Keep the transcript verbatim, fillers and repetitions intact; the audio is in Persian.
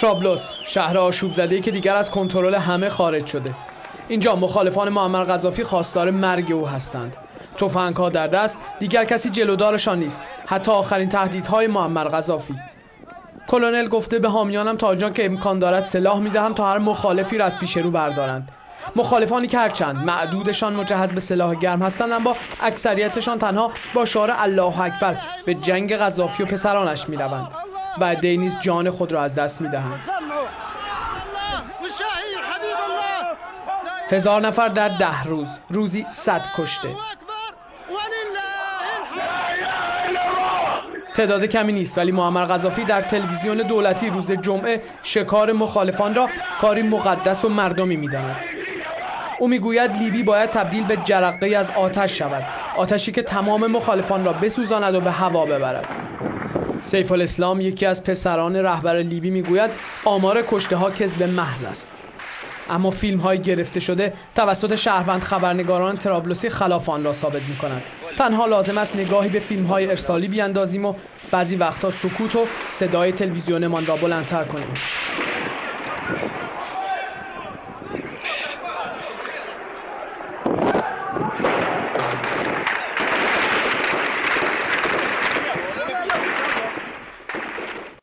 طرابلس، شهر آشوب زده‌ای که دیگر از کنترل همه خارج شده. اینجا مخالفان معمر قذافی خواستار مرگ او هستند. تفنگ‌ها در دست، دیگر کسی جلودارشان نیست، حتی آخرین تهدیدهای معمر قذافی. کلونل گفته به حامیانم تا آنجا که امکان دارد سلاح می‌دهم تا هر مخالفی را از پیش رو بردارند. مخالفانی که هرچند معدودشان مجهز به سلاح گرم هستند، اما اکثریتشان تنها با شعار الله اکبر به جنگ قذافی و پسرانش می‌روند و عده‌ای نیز جان خود را از دست می‌دهند. هزار نفر در ده روز، روزی صد کشته. تعداد کمی نیست، ولی معمر قذافی در تلویزیون دولتی روز جمعه شکار مخالفان را کاری مقدس و مردمی می‌داند. او میگوید لیبی باید تبدیل به جرقه‌ای از آتش شود، آتشی که تمام مخالفان را بسوزاند و به هوا ببرد. سیف الاسلام، یکی از پسران رهبر لیبی، میگوید آمار کشته ها کذب محض است. اما فیلم های گرفته شده توسط شهروند خبرنگاران طرابلسی خلاف آن را ثابت می کند. تنها لازم است نگاهی به فیلم های ارسالی بیاندازیم و بعضی وقتا سکوت و صدای تلویزیونمان را بلندتر کنیم.